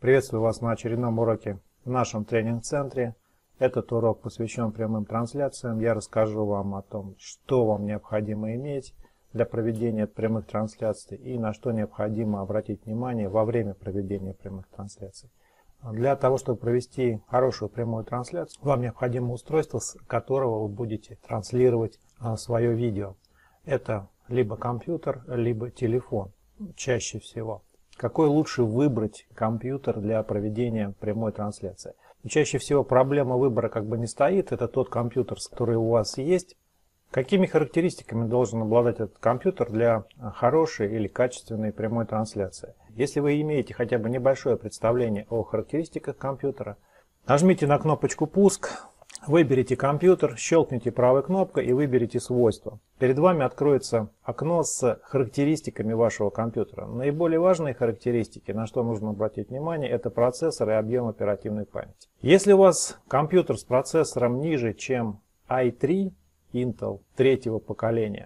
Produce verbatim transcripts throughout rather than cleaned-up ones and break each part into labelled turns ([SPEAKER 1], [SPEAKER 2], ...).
[SPEAKER 1] Приветствую вас на очередном уроке в нашем тренинг-центре. Этот урок посвящен прямым трансляциям. Я расскажу вам о том, что вам необходимо иметь для проведения прямых трансляций и на что необходимо обратить внимание во время проведения прямых трансляций. Для того, чтобы провести хорошую прямую трансляцию, вам необходимо устройство, с которого вы будете транслировать свое видео. Это либо компьютер, либо телефон, чаще всего. Какой лучше выбрать компьютер для проведения прямой трансляции? Чаще всего проблема выбора как бы не стоит, это тот компьютер, который у вас есть. Какими характеристиками должен обладать этот компьютер для хорошей или качественной прямой трансляции? Если вы имеете хотя бы небольшое представление о характеристиках компьютера, нажмите на кнопочку «Пуск», выберите компьютер, щелкните правой кнопкой и выберите свойства. Перед вами откроется окно с характеристиками вашего компьютера. Наиболее важные характеристики, на что нужно обратить внимание, это процессор и объем оперативной памяти. Если у вас компьютер с процессором ниже, чем ай три Intel третьего поколения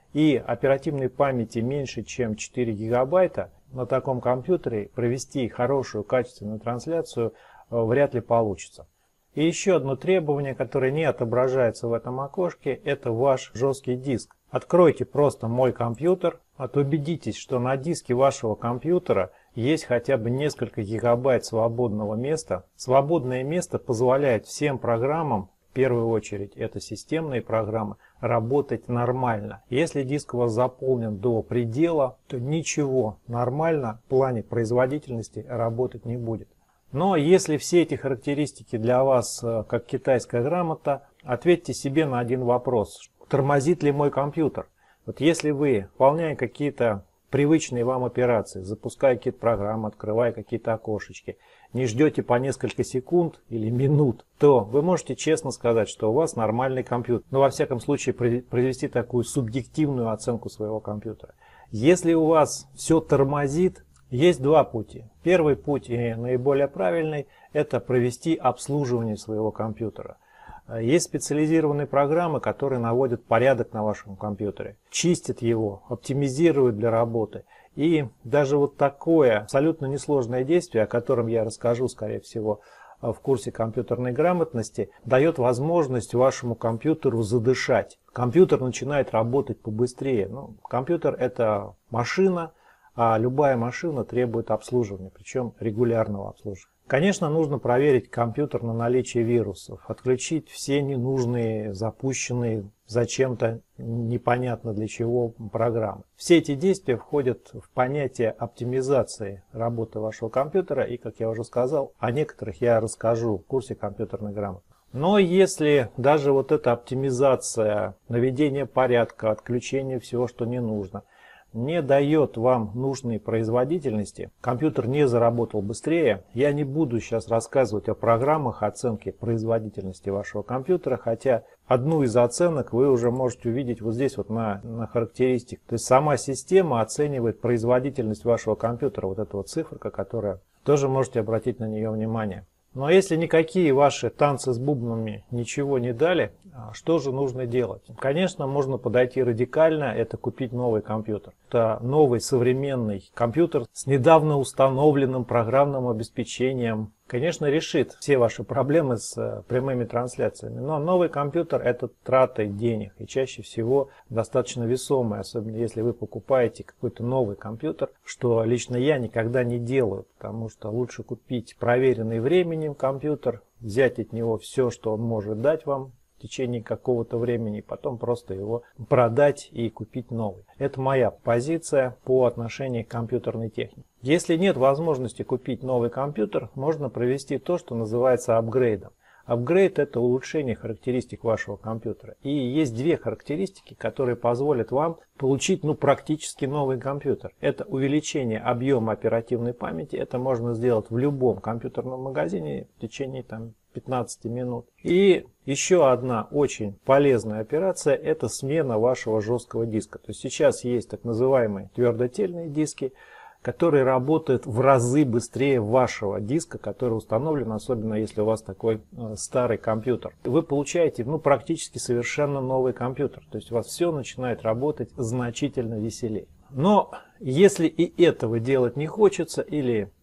[SPEAKER 1] и оперативной памяти меньше, чем четыре гигабайта, на таком компьютере провести хорошую качественную трансляцию вряд ли получится. И еще одно требование, которое не отображается в этом окошке, это ваш жесткий диск. Откройте просто «Мой компьютер», убедитесь, что на диске вашего компьютера есть хотя бы несколько гигабайт свободного места. Свободное место позволяет всем программам, в первую очередь это системные программы, работать нормально. Если диск у вас заполнен до предела, то ничего нормально в плане производительности работать не будет. Но если все эти характеристики для вас как китайская грамота, ответьте себе на один вопрос. Тормозит ли мой компьютер? Вот если вы, выполняя какие-то привычные вам операции, запуская какие-то программы, открывая какие-то окошечки, не ждете по несколько секунд или минут, то вы можете честно сказать, что у вас нормальный компьютер. Но во всяком случае произвести такую субъективную оценку своего компьютера. Если у вас все тормозит, есть два пути. Первый путь и наиболее правильный – это провести обслуживание своего компьютера. Есть специализированные программы, которые наводят порядок на вашем компьютере, чистят его, оптимизируют для работы. И даже вот такое абсолютно несложное действие, о котором я расскажу, скорее всего, в курсе компьютерной грамотности, дает возможность вашему компьютеру задышать. Компьютер начинает работать побыстрее. Ну, компьютер – это машина. А любая машина требует обслуживания, причем регулярного обслуживания. Конечно, нужно проверить компьютер на наличие вирусов, отключить все ненужные, запущенные зачем-то непонятно для чего программы. Все эти действия входят в понятие оптимизации работы вашего компьютера, и, как я уже сказал, о некоторых я расскажу в курсе компьютерной грамотности. Но если даже вот эта оптимизация, наведение порядка, отключение всего, что не нужно, не дает вам нужной производительности, компьютер не заработал быстрее, я не буду сейчас рассказывать о программах оценки производительности вашего компьютера, хотя одну из оценок вы уже можете увидеть вот здесь вот на, на характеристиках. То есть сама система оценивает производительность вашего компьютера, вот эта вот циферка, которая тоже можете обратить на нее внимание. Но если никакие ваши танцы с бубнами ничего не дали, что же нужно делать? Конечно, можно подойти радикально, это купить новый компьютер. Это новый современный компьютер с недавно установленным программным обеспечением. Конечно, решит все ваши проблемы с прямыми трансляциями, но новый компьютер – это трата денег и чаще всего достаточно весомый, особенно если вы покупаете какой-то новый компьютер, что лично я никогда не делаю, потому что лучше купить проверенный временем компьютер, взять от него все, что он может дать вам в течение какого-то времени, потом просто его продать и купить новый. Это моя позиция по отношению к компьютерной технике. Если нет возможности купить новый компьютер, можно провести то, что называется апгрейдом. Апгрейд – это улучшение характеристик вашего компьютера. И есть две характеристики, которые позволят вам получить ну, практически новый компьютер. Это увеличение объема оперативной памяти. Это можно сделать в любом компьютерном магазине в течение там, пятнадцати минут. И еще одна очень полезная операция – это смена вашего жесткого диска. То есть сейчас есть так называемые твердотельные диски, которые работают в разы быстрее вашего диска, который установлен, особенно если у вас такой э, старый компьютер. Вы получаете ну, практически совершенно новый компьютер, то есть у вас все начинает работать значительно веселее. Но если и этого делать не хочется, или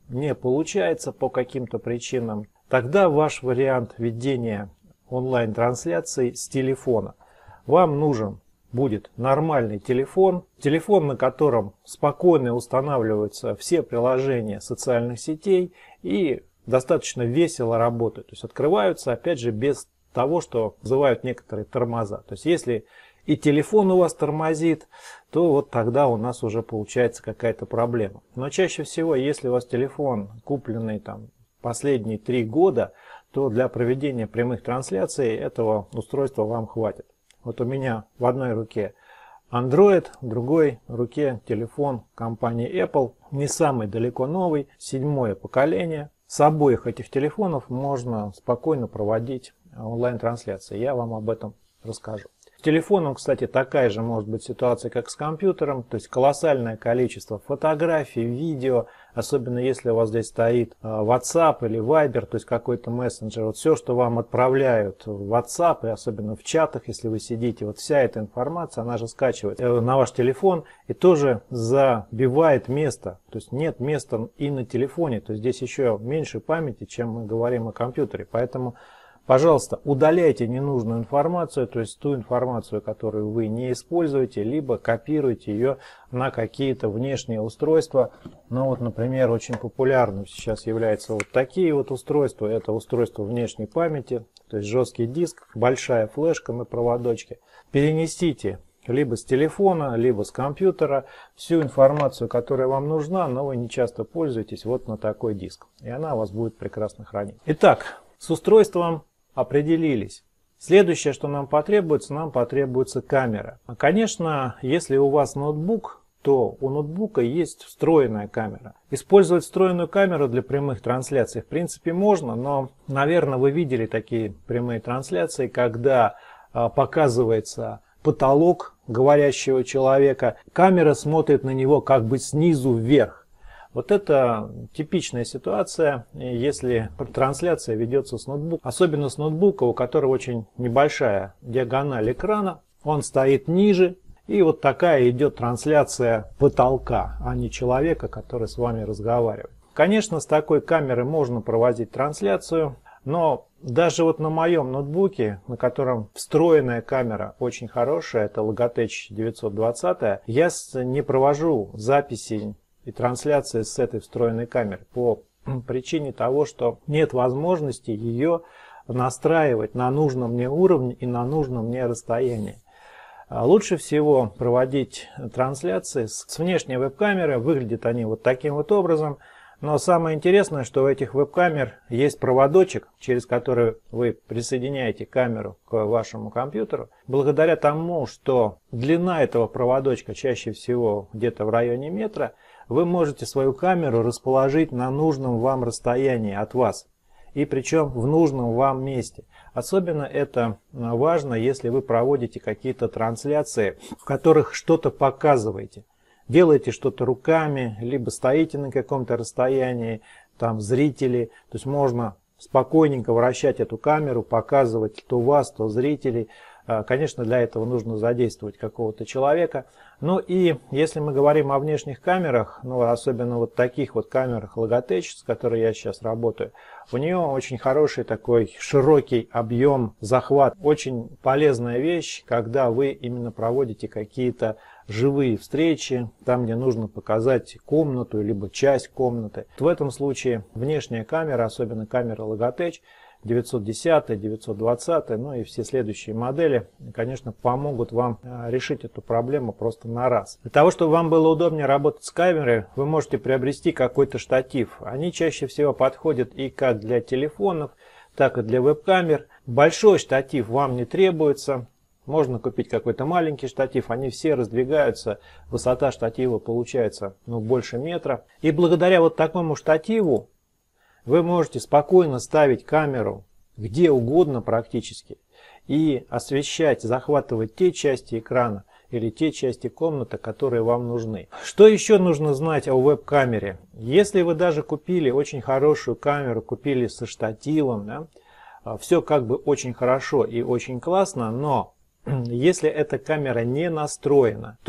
[SPEAKER 1] не получается по каким-то причинам, тогда ваш вариант ведения онлайн-трансляции с телефона. Вам нужен будет нормальный телефон, телефон, на котором спокойно устанавливаются все приложения социальных сетей и достаточно весело работают. То есть открываются, опять же, без того, что вызывают некоторые тормоза. То есть если и телефон у вас тормозит, то вот тогда у нас уже получается какая-то проблема. Но чаще всего, если у вас телефон купленный там последние три года, то для проведения прямых трансляций этого устройства вам хватит. Вот у меня в одной руке Android, в другой руке телефон компании Apple, не самый далеко новый, седьмое поколение. С обоих этих телефонов можно спокойно проводить онлайн-трансляции. Я вам об этом расскажу. С телефоном, кстати, такая же может быть ситуация, как с компьютером. То есть колоссальное количество фотографий, видео. Особенно если у вас здесь стоит WhatsApp или Viber, то есть какой-то мессенджер. Вот все, что вам отправляют в WhatsApp, и особенно в чатах, если вы сидите, вот вся эта информация, она же скачивается на ваш телефон и тоже забивает место. То есть нет места и на телефоне. То есть здесь еще меньше памяти, чем мы говорим о компьютере. Поэтому, пожалуйста, удаляйте ненужную информацию, то есть ту информацию, которую вы не используете, либо копируйте ее на какие-то внешние устройства. Ну вот, например, очень популярным сейчас являются вот такие вот устройства. Это устройство внешней памяти, то есть жесткий диск, большая флешка на проводочке. Перенесите либо с телефона, либо с компьютера всю информацию, которая вам нужна, но вы не часто пользуетесь, вот на такой диск. И она у вас будет прекрасно хранить. Итак, с устройством определились. Следующее, что нам потребуется, нам потребуется камера. Конечно, если у вас ноутбук, то у ноутбука есть встроенная камера. Использовать встроенную камеру для прямых трансляций в принципе можно, но, наверное, вы видели такие прямые трансляции, когда а, показывается потолок говорящего человека, камера смотрит на него как бы снизу вверх. Вот это типичная ситуация, если трансляция ведется с ноутбука, особенно с ноутбука, у которого очень небольшая диагональ экрана, он стоит ниже, и вот такая идет трансляция потолка, а не человека, который с вами разговаривает. Конечно, с такой камеры можно проводить трансляцию, но даже вот на моем ноутбуке, на котором встроенная камера очень хорошая, это Logitech девятьсот двадцать, я не провожу записи и трансляции с этой встроенной камеры по причине того, что нет возможности ее настраивать на нужном мне уровне и на нужном мне расстоянии. Лучше всего проводить трансляции с внешней веб-камеры. Выглядят они вот таким вот образом. Но самое интересное, что у этих веб-камер есть проводочек, через который вы присоединяете камеру к вашему компьютеру. Благодаря тому, что длина этого проводочка чаще всего где-то в районе метра, вы можете свою камеру расположить на нужном вам расстоянии от вас. И причем в нужном вам месте. Особенно это важно, если вы проводите какие-то трансляции, в которых что-то показываете. Делаете что-то руками, либо стоите на каком-то расстоянии, там зрители. То есть можно спокойненько вращать эту камеру, показывать то вас, то зрителей. Конечно, для этого нужно задействовать какого-то человека. Ну и если мы говорим о внешних камерах, ну особенно вот таких вот камерах Logitech, с которой я сейчас работаю, у нее очень хороший такой широкий объем захват. Очень полезная вещь, когда вы именно проводите какие-то живые встречи, там где нужно показать комнату, либо часть комнаты. В этом случае внешняя камера, особенно камера Logitech девятьсот десять, девятьсот двадцать, ну и все следующие модели, конечно, помогут вам решить эту проблему просто на раз. Для того, чтобы вам было удобнее работать с камерой, вы можете приобрести какой-то штатив. Они чаще всего подходят и как для телефонов, так и для веб-камер. Большой штатив вам не требуется. Можно купить какой-то маленький штатив, они все раздвигаются, высота штатива получается ну, больше метра. И благодаря вот такому штативу вы можете спокойно ставить камеру где угодно практически и освещать, захватывать те части экрана или те части комнаты, которые вам нужны. Что еще нужно знать о веб-камере? Если вы даже купили очень хорошую камеру, купили со штативом, да, все как бы очень хорошо и очень классно, но если эта камера не настроена, то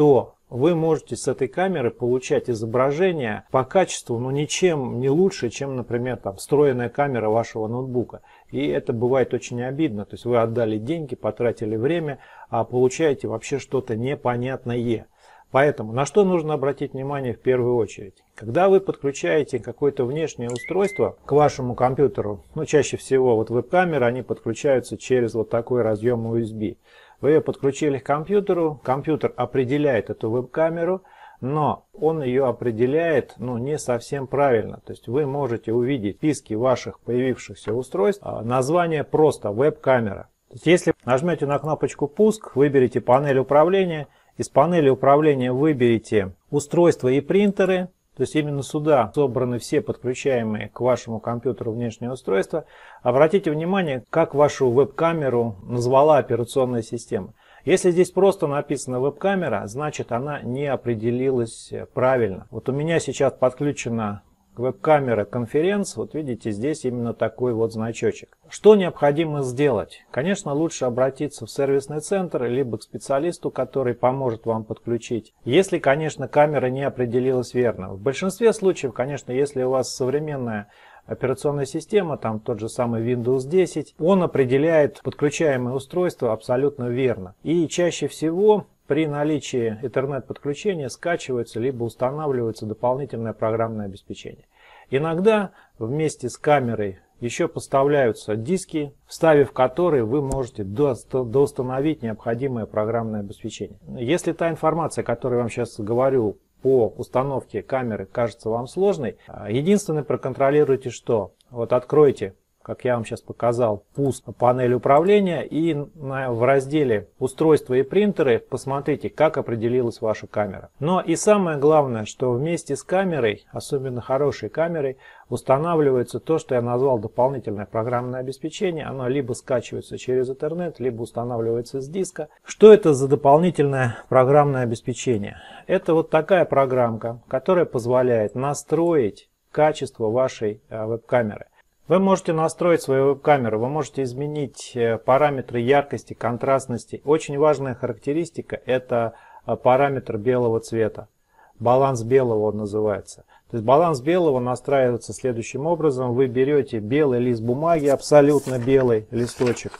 [SPEAKER 1] вы можете с этой камеры получать изображение по качеству, ну, ничем не лучше, чем, например, там, встроенная камера вашего ноутбука. И это бывает очень обидно. То есть вы отдали деньги, потратили время, а получаете вообще что-то непонятное. Поэтому на что нужно обратить внимание в первую очередь? Когда вы подключаете какое-то внешнее устройство к вашему компьютеру, ну, чаще всего вот веб-камеры, они подключаются через вот такой разъем ю эс би. Вы ее подключили к компьютеру, компьютер определяет эту веб-камеру, но он ее определяет, ну, не совсем правильно. То есть вы можете увидеть в списке ваших появившихся устройств название просто веб-камера. Если нажмете на кнопочку «Пуск», выберите панель управления, из панели управления выберите устройства и принтеры. То есть именно сюда собраны все подключаемые к вашему компьютеру внешние устройства. Обратите внимание, как вашу веб-камеру назвала операционная система. Если здесь просто написано веб-камера, значит она не определилась правильно. Вот у меня сейчас подключена веб-камера конференц. Вот видите, здесь именно такой вот значочек. Что необходимо сделать? Конечно, лучше обратиться в сервисный центр, либо к специалисту, который поможет вам подключить. Если, конечно, камера не определилась верно. В большинстве случаев, конечно, если у вас современная операционная система, там тот же самый виндоус десять, он определяет подключаемое устройство абсолютно верно. И чаще всего при наличии интернет-подключения скачивается либо устанавливается дополнительное программное обеспечение. Иногда вместе с камерой еще поставляются диски, вставив которые вы можете доустановить необходимое программное обеспечение. Если та информация, которую я вам сейчас говорю по установке камеры, кажется вам сложной, единственное, проконтролируйте что? Вот откройте, как я вам сейчас показал, пуск панели управления, и на, в разделе «Устройства и принтеры» посмотрите, как определилась ваша камера. Но и самое главное, что вместе с камерой, особенно хорошей камерой, устанавливается то, что я назвал дополнительное программное обеспечение. Оно либо скачивается через интернет, либо устанавливается с диска. Что это за дополнительное программное обеспечение? Это вот такая программка, которая позволяет настроить качество вашей веб-камеры. Вы можете настроить свою веб-камеру, вы можете изменить параметры яркости, контрастности. Очень важная характеристика – это параметр белого цвета. Баланс белого он называется. То есть баланс белого настраивается следующим образом. Вы берете белый лист бумаги, абсолютно белый листочек,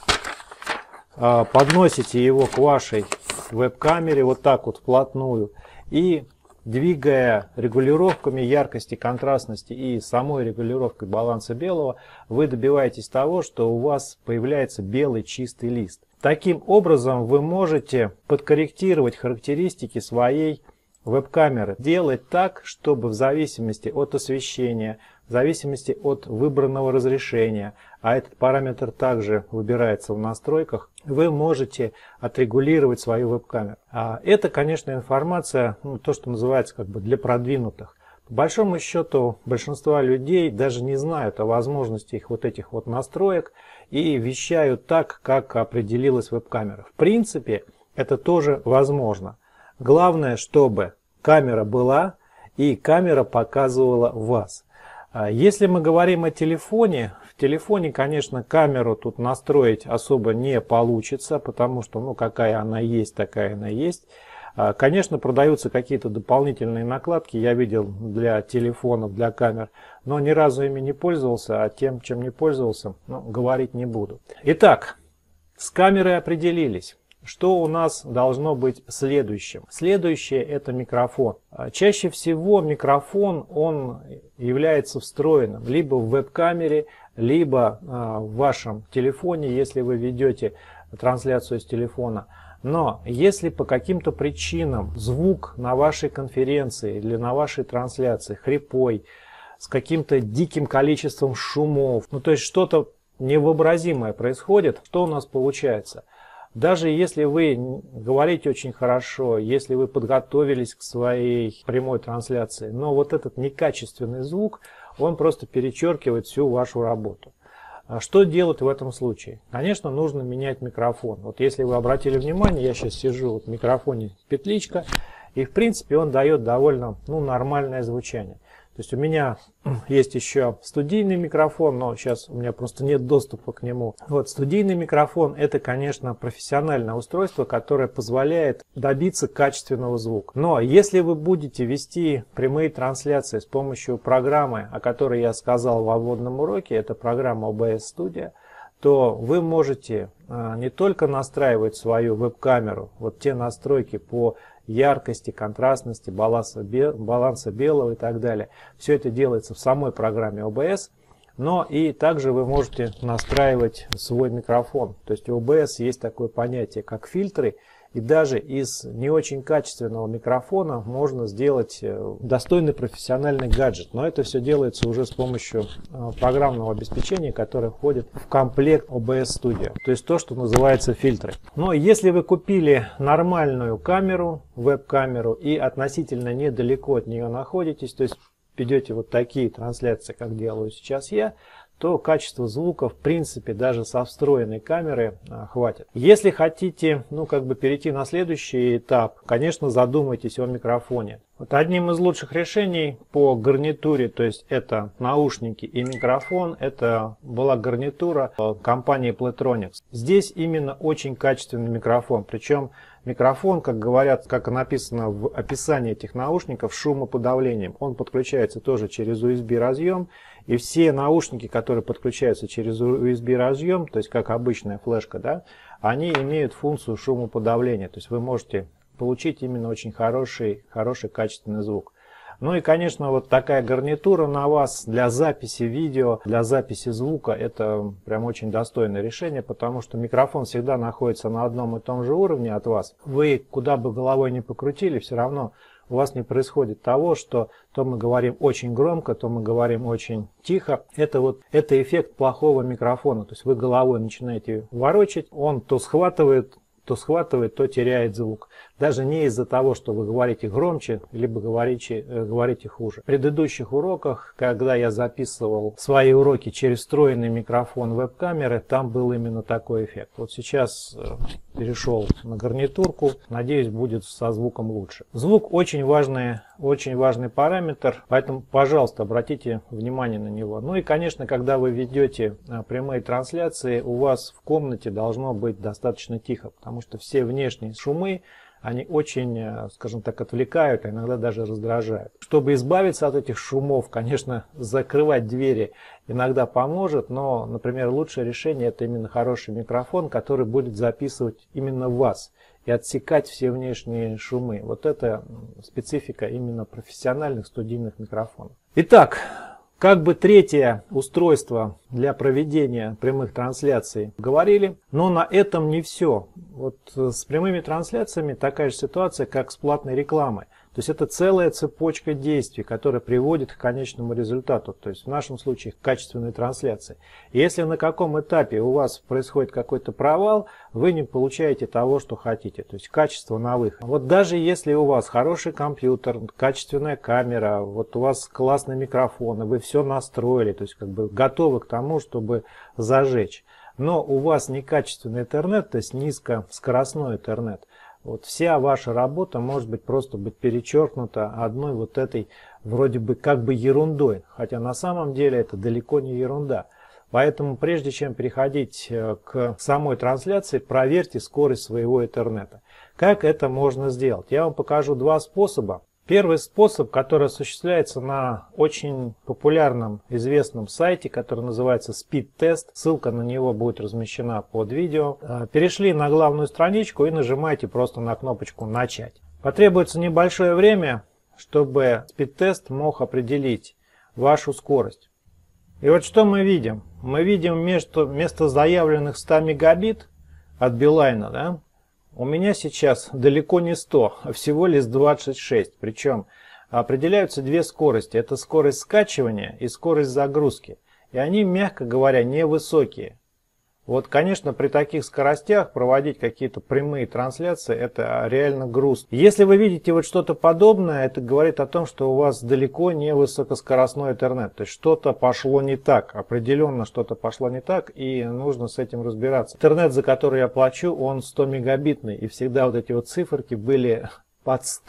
[SPEAKER 1] подносите его к вашей веб-камере вот так вот вплотную и, двигая регулировками яркости, контрастности и самой регулировкой баланса белого, вы добиваетесь того, что у вас появляется белый чистый лист. Таким образом вы можете подкорректировать характеристики своей веб-камеры. Делать так, чтобы в зависимости от освещения, в зависимости от выбранного разрешения, а этот параметр также выбирается в настройках, вы можете отрегулировать свою веб-камеру. А это, конечно, информация, ну, то, что называется как бы для продвинутых. По большому счету, большинство людей даже не знают о возможности их вот этих вот настроек и вещают так, как определилась веб-камера. В принципе, это тоже возможно. Главное, чтобы камера была и камера показывала вас. Если мы говорим о телефоне, в телефоне, конечно, камеру тут настроить особо не получится, потому что, ну, какая она есть, такая она есть. Конечно, продаются какие-то дополнительные накладки, я видел для телефонов, для камер, но ни разу ими не пользовался, а тем, чем не пользовался, ну, говорить не буду. Итак, с камерой определились. Что у нас должно быть следующим? Следующее — это микрофон. Чаще всего микрофон, он является встроенным либо в веб-камере, либо в вашем телефоне, если вы ведете трансляцию с телефона. Но если по каким-то причинам звук на вашей конференции или на вашей трансляции хрипой, с каким-то диким количеством шумов, ну то есть что-то невообразимое происходит, что у нас получается? Даже если вы говорите очень хорошо, если вы подготовились к своей прямой трансляции, но вот этот некачественный звук, он просто перечеркивает всю вашу работу. Что делать в этом случае? Конечно, нужно менять микрофон. Вот если вы обратили внимание, я сейчас сижу вот в микрофоне петличка, и в принципе он дает довольно, ну, нормальное звучание. То есть у меня есть еще студийный микрофон, но сейчас у меня просто нет доступа к нему. Вот студийный микрофон — это, конечно, профессиональное устройство, которое позволяет добиться качественного звука. Но если вы будете вести прямые трансляции с помощью программы, о которой я сказал во вводном уроке, это программа о бэ эс Studio, то вы можете не только настраивать свою веб-камеру, вот те настройки по яркости, контрастности, баланса, баланса белого и так далее. Все это делается в самой программе о бэ эс, но и также вы можете настраивать свой микрофон. То есть у о бэ эс есть такое понятие, как фильтры, и даже из не очень качественного микрофона можно сделать достойный профессиональный гаджет. Но это все делается уже с помощью программного обеспечения, которое входит в комплект о бэ эс Studio. То есть то, что называется фильтры. Но если вы купили нормальную камеру, веб-камеру, и относительно недалеко от нее находитесь, то есть ведете вот такие трансляции, как делаю сейчас я, то качество звука в принципе даже со встроенной камеры а, хватит. Если хотите, ну как бы перейти на следующий этап, конечно, задумайтесь о микрофоне. Вот одним из лучших решений по гарнитуре, то есть это наушники и микрофон, это была гарнитура компании Playtronics. Здесь именно очень качественный микрофон, причем микрофон, как говорят, как написано в описании этих наушников, шумоподавлением. Он подключается тоже через ю эс би разъем, и все наушники, которые подключаются через ю эс би разъем, то есть как обычная флешка, да, они имеют функцию шумоподавления, то есть вы можете получить именно очень хороший, хороший качественный звук. Ну и, конечно, вот такая гарнитура на вас для записи видео, для записи звука, это прям очень достойное решение, потому что микрофон всегда находится на одном и том же уровне от вас. Вы куда бы головой ни покрутили, все равно у вас не происходит того, что то мы говорим очень громко, то мы говорим очень тихо. Это вот это эффект плохого микрофона. То есть вы головой начинаете ворочать, он то схватывает, то схватывает, то теряет звук. Даже не из-за того, что вы говорите громче, либо говорите, э, говорите хуже. В предыдущих уроках, когда я записывал свои уроки через встроенный микрофон веб-камеры, там был именно такой эффект. Вот сейчас э, перешел на гарнитурку, надеюсь, будет со звуком лучше. Звук очень важный, очень важный параметр, поэтому, пожалуйста, обратите внимание на него. Ну и, конечно, когда вы ведете э, прямые трансляции, у вас в комнате должно быть достаточно тихо, потому что все внешние шумы, они очень, скажем так, отвлекают, а иногда даже раздражают. Чтобы избавиться от этих шумов, конечно, закрывать двери иногда поможет, но, например, лучшее решение — это именно хороший микрофон, который будет записывать именно вас и отсекать все внешние шумы. Вот это специфика именно профессиональных студийных микрофонов. Итак, как бы третье устройство для проведения прямых трансляций говорили, но на этом не все. Вот с прямыми трансляциями такая же ситуация, как с платной рекламой. То есть это целая цепочка действий, которая приводит к конечному результату, то есть в нашем случае к качественной трансляции. И если на каком этапе у вас происходит какой-то провал, вы не получаете того, что хотите, то есть качество на выход. Вот даже если у вас хороший компьютер, качественная камера, вот у вас классный микрофон, и вы все настроили, то есть как бы готовы к тому, чтобы зажечь, но у вас некачественный интернет, то есть низкоскоростной интернет, вот вся ваша работа может быть просто быть перечеркнута одной вот этой вроде бы как бы ерундой, хотя на самом деле это далеко не ерунда. Поэтому прежде чем переходить к самой трансляции, проверьте скорость своего интернета. Как это можно сделать? Я вам покажу два способа. Первый способ, который осуществляется на очень популярном, известном сайте, который называется SpeedTest. Ссылка на него будет размещена под видео. Перешли на главную страничку и нажимаете просто на кнопочку «Начать». Потребуется небольшое время, чтобы SpeedTest мог определить вашу скорость. И вот что мы видим. Мы видим вместо, вместо заявленных ста мегабит от Билайна, да, у меня сейчас далеко не сто, а всего лишь двадцать шесть. Причем определяются две скорости. Это скорость скачивания и скорость загрузки. И они, мягко говоря, невысокие. Вот, конечно, при таких скоростях проводить какие-то прямые трансляции — это реально грустно. Если вы видите вот что-то подобное, это говорит о том, что у вас далеко не высокоскоростной интернет. То есть что-то пошло не так, определенно что-то пошло не так, и нужно с этим разбираться. Интернет, за который я плачу, он сто мегабитный, и всегда вот эти вот циферки были под сто.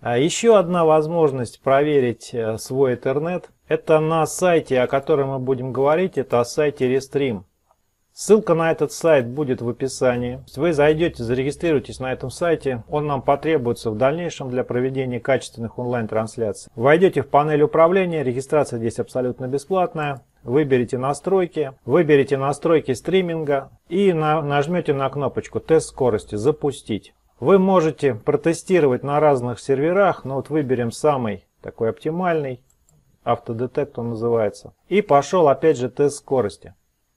[SPEAKER 1] А еще одна возможность проверить свой интернет — это на сайте, о котором мы будем говорить, это о сайте Restream. Ссылка на этот сайт будет в описании. Вы зайдете, зарегистрируйтесь на этом сайте. Он нам потребуется в дальнейшем для проведения качественных онлайн-трансляций. Войдете в панель управления. Регистрация здесь абсолютно бесплатная. Выберите настройки. Выберите настройки стриминга. И на, нажмете на кнопочку «Тест скорости. Запустить». Вы можете протестировать на разных серверах. Но вот выберем самый такой оптимальный. Автодетект он называется. И пошел опять же тест скорости.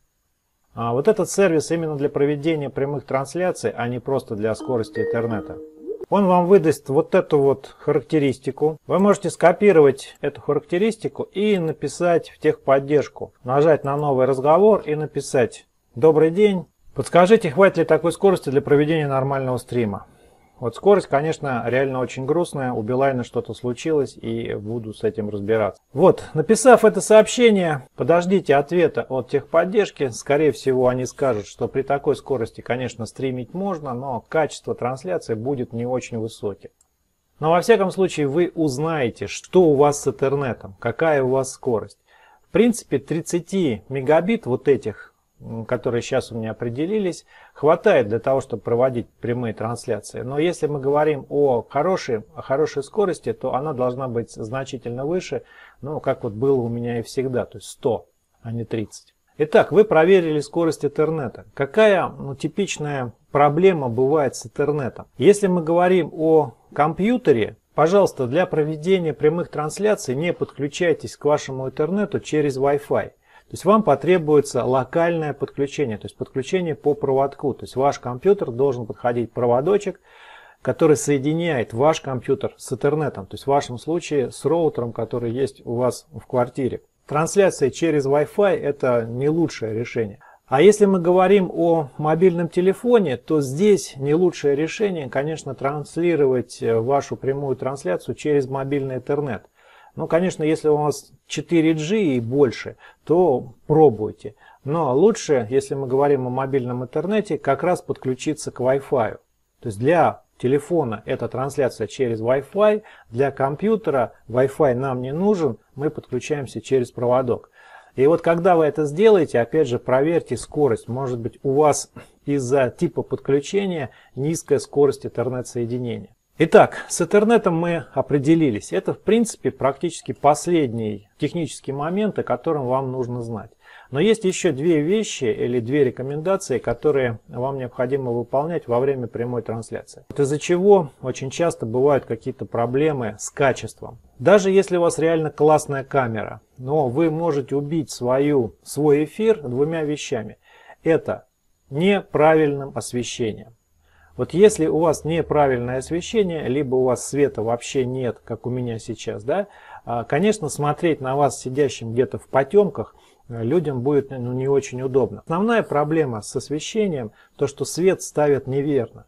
[SPEAKER 1] А вот этот сервис именно для проведения прямых трансляций, а не просто для скорости интернета. Он вам выдаст вот эту вот характеристику. Вы можете скопировать эту характеристику и написать в техподдержку. Нажать на новый разговор и написать: «Добрый день. Подскажите, хватит ли такой скорости для проведения нормального стрима?» Вот скорость, конечно, реально очень грустная. У Билайна что-то случилось, и буду с этим разбираться. Вот, написав это сообщение, подождите ответа от техподдержки. Скорее всего, они скажут, что при такой скорости, конечно, стримить можно, но качество трансляции будет не очень высоким. Но во всяком случае, вы узнаете, что у вас с интернетом, какая у вас скорость. В принципе, тридцать мегабит вот этих, которые сейчас у меня определились, хватает для того, чтобы проводить прямые трансляции. Но если мы говорим о хорошей, о хорошей скорости, то она должна быть значительно выше, ну, как вот было у меня и всегда, то есть сто, а не тридцать. Итак, вы проверили скорость интернета. Какая ну, типичная проблема бывает с интернетом? Если мы говорим о компьютере, пожалуйста, для проведения прямых трансляций не подключайтесь к вашему интернету через Wi-Fi. То есть вам потребуется локальное подключение, то есть подключение по проводку. То есть ваш компьютер должен подходить проводочек, который соединяет ваш компьютер с интернетом. То есть в вашем случае с роутером, который есть у вас в квартире. Трансляция через Wi-Fi это не лучшее решение. А если мы говорим о мобильном телефоне, то здесь не лучшее решение, конечно, транслировать вашу прямую трансляцию через мобильный интернет. Ну, конечно, если у вас четыре джи и больше, то пробуйте. Но лучше, если мы говорим о мобильном интернете, как раз подключиться к Wi-Fi. То есть для телефона это трансляция через Wi-Fi, для компьютера Wi-Fi нам не нужен, мы подключаемся через проводок. И вот когда вы это сделаете, опять же проверьте скорость. Может быть, у вас из-за типа подключения низкая скорость интернет-соединения. Итак, с интернетом мы определились. Это, в принципе, практически последний технический момент, о котором вам нужно знать. Но есть еще две вещи или две рекомендации, которые вам необходимо выполнять во время прямой трансляции. Из-за чего очень часто бывают какие-то проблемы с качеством. Даже если у вас реально классная камера, но вы можете убить свою, свой эфир двумя вещами. Это неправильным освещением. Вот если у вас неправильное освещение, либо у вас света вообще нет, как у меня сейчас, да, конечно, смотреть на вас сидящим где-то в потемках людям будет ну, не очень удобно. Основная проблема с освещением, то что свет ставят неверно.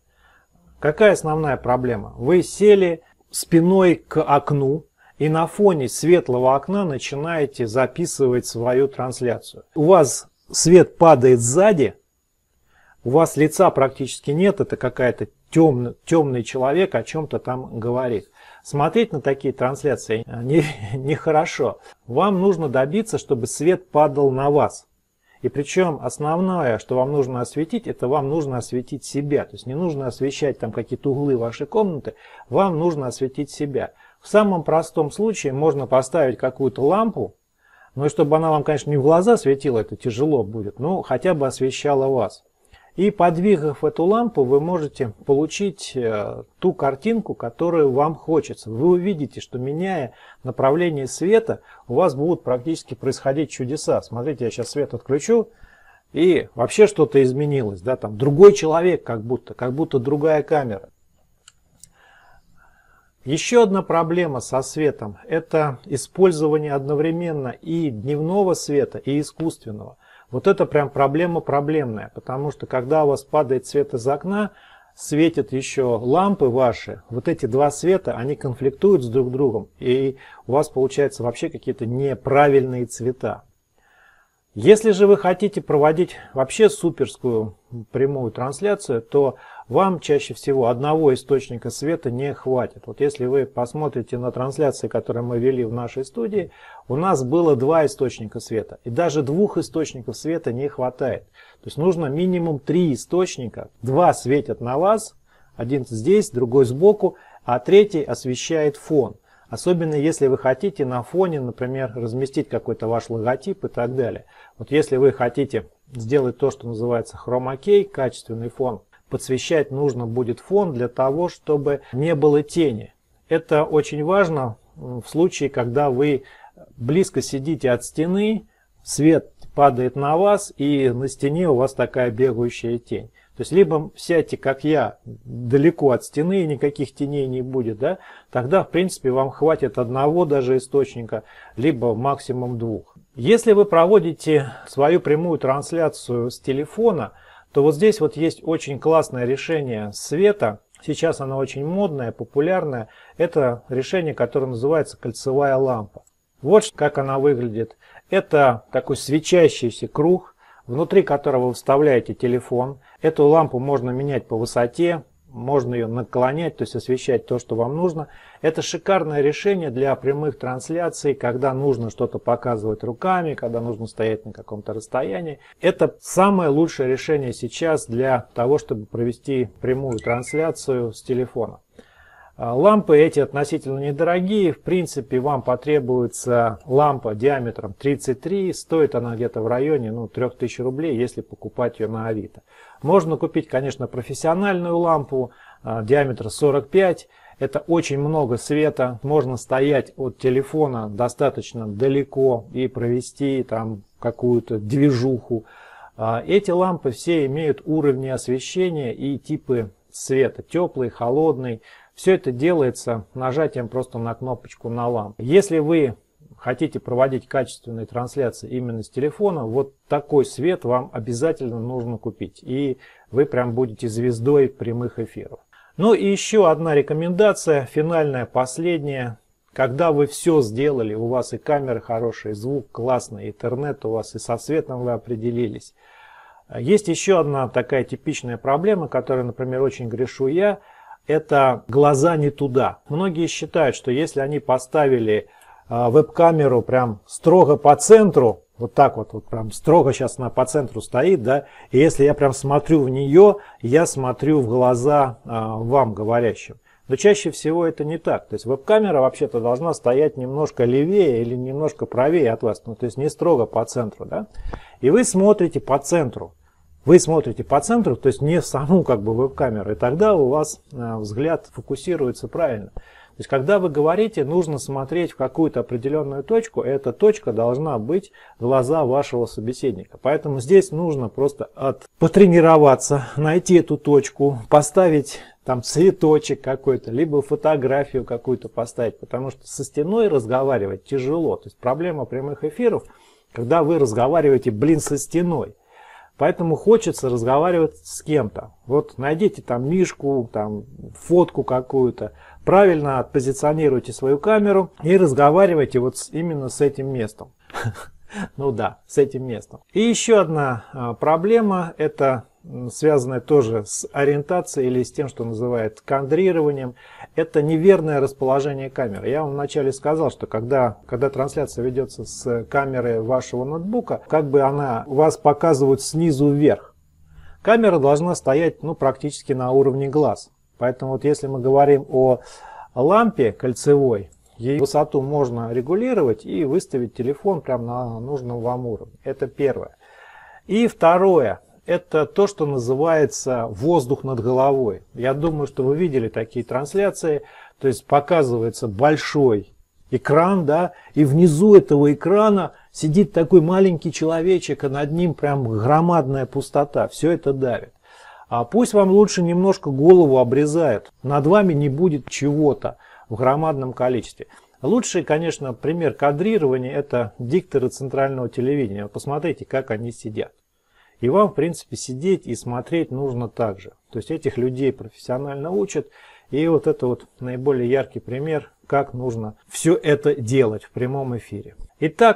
[SPEAKER 1] Какая основная проблема? Вы сели спиной к окну и на фоне светлого окна начинаете записывать свою трансляцию. У вас свет падает сзади. У вас лица практически нет, это какая-то темный, темный человек о чем-то там говорит. Смотреть на такие трансляции нехорошо. Не вам нужно добиться, чтобы свет падал на вас. И причем основное, что вам нужно осветить, это вам нужно осветить себя. То есть не нужно освещать там какие-то углы вашей комнаты, вам нужно осветить себя. В самом простом случае можно поставить какую-то лампу, но чтобы она вам, конечно, не в глаза светила, это тяжело будет, но хотя бы освещала вас. И подвигав эту лампу, вы можете получить э, ту картинку, которую вам хочется. Вы увидите, что меняя направление света, у вас будут практически происходить чудеса. Смотрите, я сейчас свет отключу, и вообще что-то изменилось. Да? Там другой человек, как будто, как будто другая камера. Еще одна проблема со светом – это использование одновременно и дневного света, и искусственного. Вот это прям проблема проблемная, потому что когда у вас падает свет из окна, светят еще лампы ваши, вот эти два света, они конфликтуют с друг другом, и у вас получаются вообще какие-то неправильные цвета. Если же вы хотите проводить вообще суперскую прямую трансляцию, то вам чаще всего одного источника света не хватит. Вот если вы посмотрите на трансляции, которые мы вели в нашей студии, у нас было два источника света. И даже двух источников света не хватает. То есть нужно минимум три источника. Два светят на вас, один здесь, другой сбоку, а третий освещает фон. Особенно если вы хотите на фоне, например, разместить какой-то ваш логотип и так далее. Вот если вы хотите сделать то, что называется хрома-кей, качественный фон, подсвещать нужно будет фон для того, чтобы не было тени. Это очень важно в случае, когда вы близко сидите от стены, свет падает на вас и на стене у вас такая бегающая тень. То есть либо сядьте, как я, далеко от стены, и никаких теней не будет, да? Тогда, в принципе, вам хватит одного даже источника, либо максимум двух. Если вы проводите свою прямую трансляцию с телефона, то вот здесь вот есть очень классное решение света. Сейчас оно очень модное, популярное. Это решение, которое называется кольцевая лампа. Вот как она выглядит. Это такой свечащийся круг, внутри которого вы вставляете телефон. Эту лампу можно менять по высоте, можно ее наклонять, то есть освещать то, что вам нужно. Это шикарное решение для прямых трансляций, когда нужно что-то показывать руками, когда нужно стоять на каком-то расстоянии. Это самое лучшее решение сейчас для того, чтобы провести прямую трансляцию с телефона. Лампы эти относительно недорогие. В принципе, вам потребуется лампа диаметром тридцать три. Стоит она где-то в районе ну, трёх тысяч рублей, если покупать ее на Авито. Можно купить, конечно, профессиональную лампу диаметра сорок пять. Это очень много света. Можно стоять от телефона достаточно далеко и провести там какую-то движуху. Эти лампы все имеют уровни освещения и типы света. Теплый, холодный. Все это делается нажатием просто на кнопочку на лампу. Если вы хотите проводить качественные трансляции именно с телефона, вот такой свет вам обязательно нужно купить. И вы прям будете звездой прямых эфиров. Ну и еще одна рекомендация, финальная, последняя. Когда вы все сделали, у вас и камеры хорошие, звук классный, интернет у вас, и со светом вы определились. Есть еще одна такая типичная проблема, которой, например, очень грешу я. Это глаза не туда. Многие считают, что если они поставили э, веб-камеру прям строго по центру, вот так вот, вот прям строго сейчас она по центру стоит, да, и если я прям смотрю в нее, я смотрю в глаза э, вам, говорящим. Но чаще всего это не так. То есть веб-камера вообще-то должна стоять немножко левее или немножко правее от вас, ну, то есть не строго по центру, да. И вы смотрите по центру. Вы смотрите по центру, то есть не в саму как бы веб-камеру, и тогда у вас э, взгляд фокусируется правильно. То есть когда вы говорите, нужно смотреть в какую-то определенную точку, и эта точка должна быть глаза вашего собеседника. Поэтому здесь нужно просто от... потренироваться, найти эту точку, поставить там цветочек какой-то, либо фотографию какую-то поставить, потому что со стеной разговаривать тяжело. То есть проблема прямых эфиров, когда вы разговариваете, блин, со стеной. Поэтому хочется разговаривать с кем-то. Вот найдите там мишку, там фотку какую-то, правильно отпозиционируйте свою камеру и разговаривайте вот именно с этим местом. Ну да, с этим местом. И еще одна проблема, это связанная тоже с ориентацией или с тем, что называют кадрированием, это неверное расположение камеры. Я вам вначале сказал, что когда, когда трансляция ведется с камеры вашего ноутбука, как бы она вас показывает снизу вверх. Камера должна стоять ну, практически на уровне глаз. Поэтому вот если мы говорим о лампе кольцевой, ее высоту можно регулировать и выставить телефон прямо на нужном вам уровне. Это первое. И второе. Это то, что называется воздух над головой. Я думаю, что вы видели такие трансляции. То есть показывается большой экран, да, и внизу этого экрана сидит такой маленький человечек, а над ним прям громадная пустота. Все это давит. А пусть вам лучше немножко голову обрезают. Над вами не будет чего-то в громадном количестве. Лучший, конечно, пример кадрирования — это дикторы центрального телевидения. Посмотрите, как они сидят. И вам, в принципе, сидеть и смотреть нужно так же. То есть этих людей профессионально учат. И вот это вот наиболее яркий пример, как нужно все это делать в прямом эфире. Итак,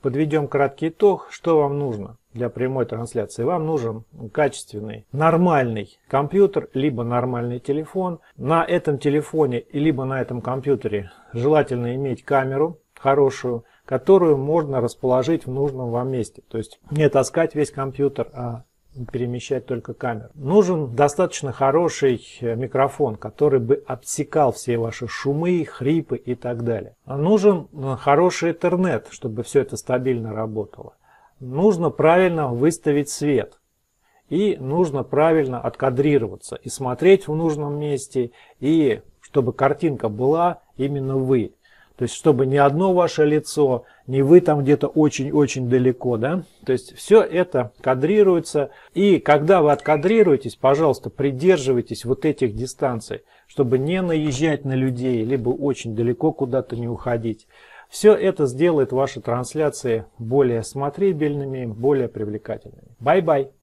[SPEAKER 1] подведем краткий итог, что вам нужно для прямой трансляции. Вам нужен качественный, нормальный компьютер, либо нормальный телефон. На этом телефоне, либо на этом компьютере желательно иметь камеру хорошую, которую можно расположить в нужном вам месте. То есть не таскать весь компьютер, а перемещать только камеру. Нужен достаточно хороший микрофон, который бы отсекал все ваши шумы, хрипы и так далее. Нужен хороший интернет, чтобы все это стабильно работало. Нужно правильно выставить свет. И нужно правильно откадрироваться и смотреть в нужном месте, и чтобы картинка была именно вы. То есть, чтобы не одно ваше лицо, не вы там где-то очень-очень далеко, да. То есть, все это кадрируется. И когда вы откадрируетесь, пожалуйста, придерживайтесь вот этих дистанций, чтобы не наезжать на людей, либо очень далеко куда-то не уходить. Все это сделает ваши трансляции более смотрибельными, более привлекательными. Бай-бай!